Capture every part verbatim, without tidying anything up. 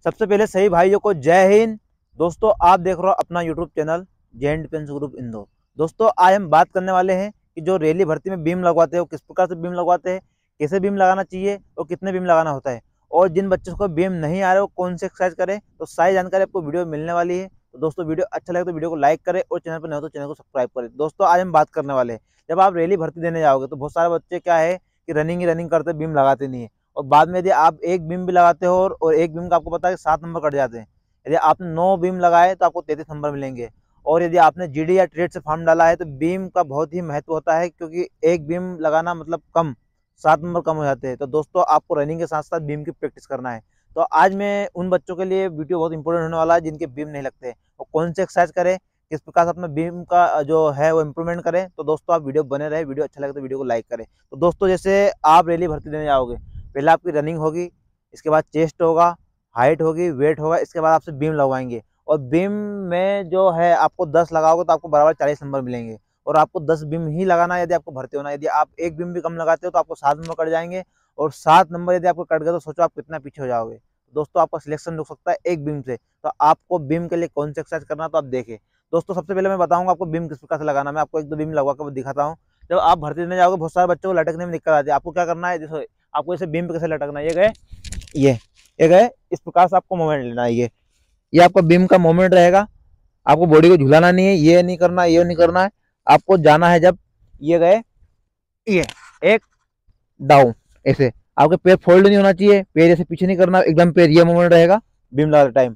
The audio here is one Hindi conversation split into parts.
सबसे पहले सही भाइयों को जय हिंद। दोस्तों आप देख रहे हो अपना YouTube channel Jain defence group Indore. दोस्तों आज हम बात करने वाले हैं कि जो रेली भर्ती में बीम लगवाते हैं वो किस प्रकार से बीम लगवाते हैं, कैसे बीम लगाना चाहिए और कितने बीम लगाना होता है, और जिन बच्चों को बीम नहीं आ रहे वो कौन से एक्सरसाइज करें। तो सारी जानकारी आपको वीडियो में मिलने वाली है। तो दोस्तों वीडियो अच्छा लगे तो वीडियो को लाइक करें और चैनल पर नहीं हो तो चैनल को सब्सक्राइब करें। दोस्तों आज हम बात करने वाले हैं, जब आप रेली भर्ती देने जाओगे तो बहुत सारे बच्चे क्या है कि रनिंग ही रनिंग करते बीम लगाते नहीं है, और बाद में यदि आप एक बीम भी लगाते हो और, और एक बीम का आपको पता है कि सात नंबर कट जाते हैं। यदि आपने नौ बीम लगाए तो आपको तैंतीस नंबर मिलेंगे, और यदि आपने जीडी या ट्रेड से फॉर्म डाला है तो बीम का बहुत ही महत्व होता है, क्योंकि एक बीम लगाना मतलब कम सात नंबर कम हो जाते हैं। तो दोस्तों आपको रनिंग के साथ साथ बीम की प्रैक्टिस करना है। तो आज मैं उन बच्चों के लिए वीडियो बहुत इंपॉर्टेंट होने वाला है जिनके बीम नहीं लगते, और कौन से एक्सरसाइज करें, किस प्रकार से अपना बीम का जो है वो इम्प्रूवमेंट करें। तो दोस्तों आप वीडियो बने रहे, वीडियो अच्छा लगे तो वीडियो को लाइक करें। तो दोस्तों जैसे आप रेली भर्ती देने जाओगे, पहले आपकी रनिंग होगी, इसके बाद चेस्ट होगा, हाइट होगी, वेट होगा, इसके बाद आपसे बीम लगवाएंगे। और बीम में जो है आपको दस लगाओगे तो आपको बराबर चालीस नंबर मिलेंगे, और आपको दस बीम ही लगाना है यदि आपको भर्ती होना है। यदि आप एक बीम भी कम लगाते हो तो आपको सात नंबर कट जाएंगे, और सात नंबर यदि आपको कट गए तो सोचो आप कितना पीछे हो जाओगे। दोस्तों आपका सिलेक्शन रुक सकता है एक बीम से। तो आपको बीम के लिए कौन सा एक्सरसाइज करना तो आप देखें। दोस्तों सबसे पहले मैं बताऊंगा आपको बीम किस प्रकार से लगाना। मैं आपको एक दो बीम लगवा कर दिखाता हूँ। जब आप भर्ती देने जाओगे बहुत सारे बच्चों को लटकने में दिक्कत आती है। आपको क्या करना है, जैसे आपको इसे बीम पे कैसे लटकना है, ये गए ये ये गए इस प्रकार से आपको मोमेंट लेना है। ये ये आपका बीम का मोमेंट रहेगा। आपको बॉडी को झुलाना नहीं है, ये नहीं करना है, ये नहीं करना है। आपको जाना है जब ये गए ये एक डाउन, ऐसे आपके पैर फोल्ड नहीं होना चाहिए, पैर ऐसे पीछे नहीं करना, एकदम पैर ये मोमेंट रहेगा बीम लगाते टाइम,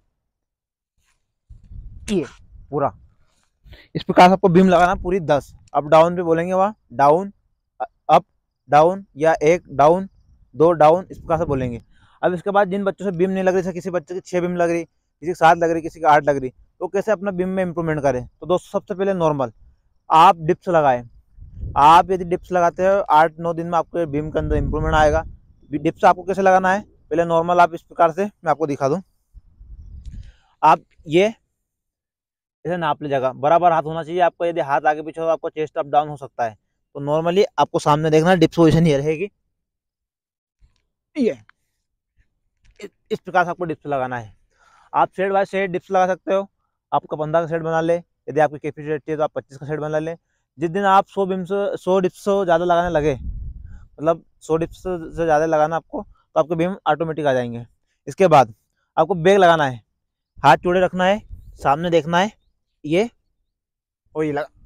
ये पूरा इस प्रकार से आपको बीम लगाना पूरी दस। अप डाउन पे बोलेंगे वहाँ डाउन अप डाउन, या एक डाउन दो डाउन, इस प्रकार से बोलेंगे। अब इसके बाद जिन बच्चों से बीम नहीं लग रही, किसी बच्चे की छः बीम लग रही, किसी की सात लग रही, किसी की आठ लग रही, तो कैसे अपना बीम में इंप्रूवमेंट करें। तो दोस्तों सबसे पहले नॉर्मल आप डिप्स लगाएं। आप यदि डिप्स लगाते हो आठ नौ दिन में आपके बीम के अंदर इंप्रूवमेंट आएगा। डिप्स आपको कैसे लगाना है, पहले नॉर्मल आप इस प्रकार से मैं आपको दिखा दूं। आप ये ऐसे नाप ले, जगह बराबर हाथ होना चाहिए आपको। यदि हाथ आगे पीछे हो आपको चेस्ट अप डाउन हो सकता है। तो नॉर्मली आपको सामने देखना है, डिप्स पोजीशन ये रहेगी, ये इस प्रकार से आपको डिप्स लगाना है। आप शेड बाय शेड डिप्स लगा सकते हो। आपका पंद्रह का सेट बना ले, यदि आपकी कैपेसिटी है तो आप पच्चीस का सेट बना ले। जिस दिन आप सौ बिम्स सौ डिप्स ज़्यादा लगाने लगे, मतलब सौ डिप्स से ज़्यादा लगाना आपको, तो आपके बीम ऑटोमेटिक आ जाएंगे। इसके बाद आपको बैग लगाना है, हाथ चौड़े रखना है, सामने देखना है, ये और ये लगा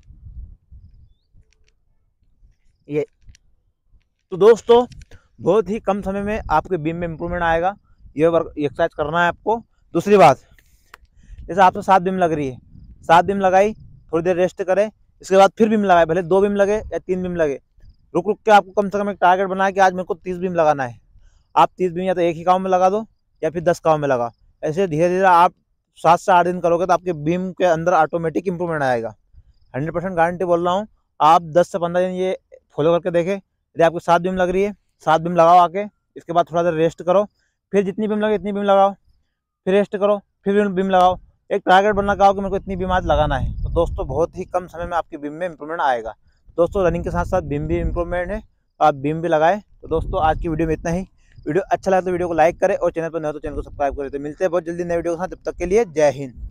ये। तो दोस्तों बहुत ही कम समय में आपके बीम में इंप्रूवमेंट आएगा। ये वर्क एक्सरसाइज करना है आपको। दूसरी बात, जैसे आपसे सात बीम लग रही है, सात बीम लगाई, थोड़ी देर रेस्ट करें, इसके बाद फिर बीम लगाए, भले दो बीम लगे या तीन बीम लगे, रुक रुक के आपको कम से कम एक टारगेट बनाए कि आज मेरे को तीस बीम लगाना है। आप तीस बीम या तो एक ही गाँव में लगा दो या फिर दस गाँव में लगा। ऐसे धीरे धीरे आप सात से आठ दिन करोगे तो आपके बीम के अंदर ऑटोमेटिक इंप्रूवमेंट आएगा। हंड्रेड परसेंट गारंटी बोल रहा हूँ। आप दस से पंद्रह दिन ये फॉलो करके देखें। यदि आपको सात बीम लग रही है, सात बीम लगाओ आके, इसके बाद थोड़ा देर रेस्ट करो, फिर जितनी बीम लगे इतनी बीम लगाओ, फिर रेस्ट करो, फिर बीम लगाओ। एक टारगेट बनना का हो कि मेरे को इतनी बीम आज लगाना है। तो दोस्तों बहुत ही कम समय में आपकी बीम में इंप्रूवमेंट आएगा। दोस्तों रनिंग के साथ साथ बीम भी इंप्रूवमेंट है, तो आप बीम भी लगाएं। तो दोस्तों आज की वीडियो में इतना ही। वीडियो अच्छा लगा तो वीडियो को लाइक करें, और चैनल पर नए हो तो चैनल को सब्सक्राइब करें। तो मिलते हैं बहुत जल्दी नए वीडियो के साथ, तब तक के लिए जय हिंद।